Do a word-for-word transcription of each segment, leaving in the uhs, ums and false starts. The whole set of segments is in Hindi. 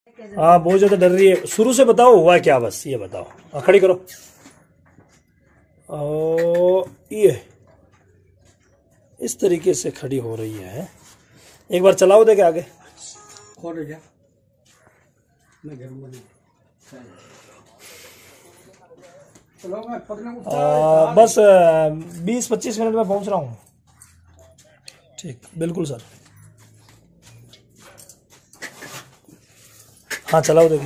हाँ बहुत ज्यादा डर रही है। शुरू से बताओ हुआ क्या, बस ये बताओ। हाँ खड़ी करो। ओ ये इस तरीके से खड़ी हो रही है। एक बार चलाओ देखे आगे। खोल क्या मैं घर में आ, बस बीस पच्चीस मिनट में पहुंच रहा हूँ। ठीक बिल्कुल सर। हाँ चलाओ देखिए,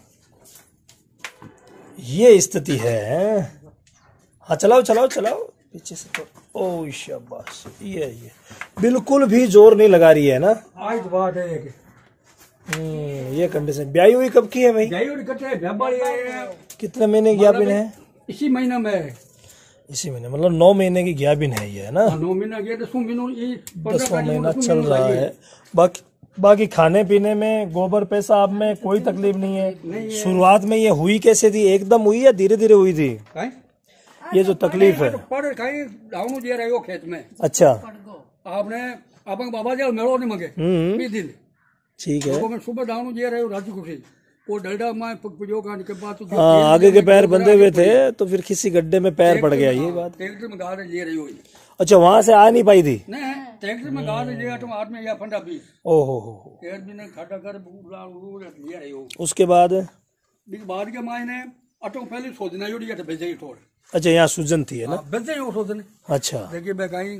ये स्थिति है। हाँ चलाओ चलाओ चलाओ पीछे से तो। ओ शाबाश, ये ये बिल्कुल भी जोर नहीं लगा रही है ना। आज बात है कि हम्म ये कंडीशन। ब्याई हुई कब की है भाई? ब्याई हुई कटे व्यापारी है। कितने महीने की ज्ञापिन है? इसी महीने में। इसी महीने मतलब नौ महीने की ज्ञापिन है ये, है ना? नौ महीना गया दसों महीनों ये दसवां महीना चल रहा है। बाकी बाकी खाने पीने में, गोबर पेशाब में कोई तकलीफ नहीं है। शुरुआत में ये हुई कैसे थी? एकदम हुई या धीरे धीरे हुई थी? ये जो तकलीफ है पढ़ कहीं डाउन दे रहे हो खेत में। अच्छा आपने अपन बाबा जी मेड़ो नहीं मंगे बीस दिन। ठीक है। मैं सुबह डाउन दे रहे हो राजू खुशी वो डलडा में पजोगा के बाद तो हाँ आगे के पैर बंधे हुए थे तो फिर किसी गड्ढे में पैर पड़ गया, ये बात। ट्रैक्टर में गाड़ ले रही हो। अच्छा वहां से आ नहीं पाई थी? नहीं ट्रैक्टर में गाड़ लिया तो आठ में या फंडा बीस। ओहो हो एक दिन खड़ा कर ले रही हो। उसके बाद बाद के मायने अटो पहले सोचना जोड़ी था भेजे ही थोड़। अच्छा यहाँ सूजन थी है ना? भेजे ही सोचने। अच्छा देखिए मैं कहीं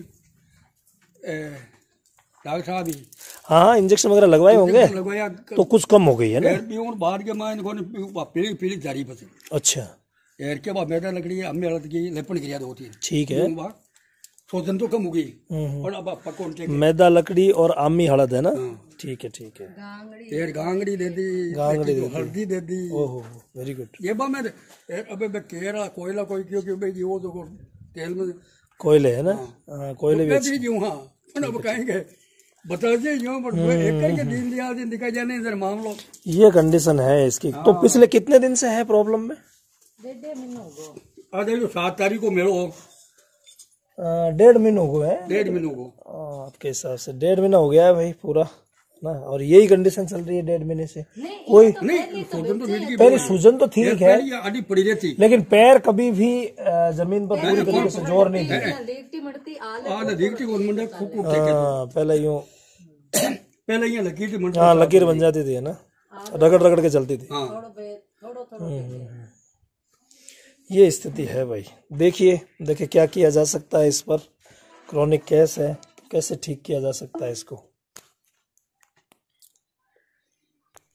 डॉक्टर साहब ही हाँ इंजेक्शन वगैरह लगवाए होंगे लगवाया तो कुछ कम हो गई है ना? बाहर के मायने पीली पीली जारी बस। अच्छा एर के बाद मैदा लकड़ी अम्मी हड़द की लेपन क्रिया होती है। ठीक है। सोचन तो कम हो गई और अब पकौन मैदा लकड़ी और आमी हड़द है ना? ठीक है ठीक है। एर गांगड़ी दे दी, गांगड़ी हल्दी दे दी। ओहो वेरी गुड। ये बा मैं अबे मैं केरा कोयला कोई क्यों क्यों भाई वो तो तेल में कोयले है ना? हाँ कोयले भी अच्छे यूं। हाँ अब कहेंगे बता दे यूं बट एक करके दिन लिया दिन दिखा जाने इधर मामलो। ये कंडीशन है इसकी। तो पिछले कितने दिन से है प्रॉब्लम में? आज जो सात तारीख को मेलो डेढ़ महीनों को है। डेढ़ महीनों को आपके हिसाब से डेढ़ महीना हो गया है भाई पूरा ना। और यही कंडीशन चल रही है डेढ़ महीने से। कोई नहीं सूजन तो मिल गई। पहले सूजन तो ठीक है आधी पड़ी रहती लेकिन पैर कभी भी जमीन पर पूरी तरीके से जोर नहीं दिया। पहले यूं पहले यहाँ लकीर थी। हाँ लकीर बन जाती थी है ना, रगड़ रगड़ के चलती थी। ये स्थिति है भाई। देखिए देखिए क्या किया जा सकता है इस पर। क्रॉनिक केस है, कैसे ठीक किया जा सकता है इसको।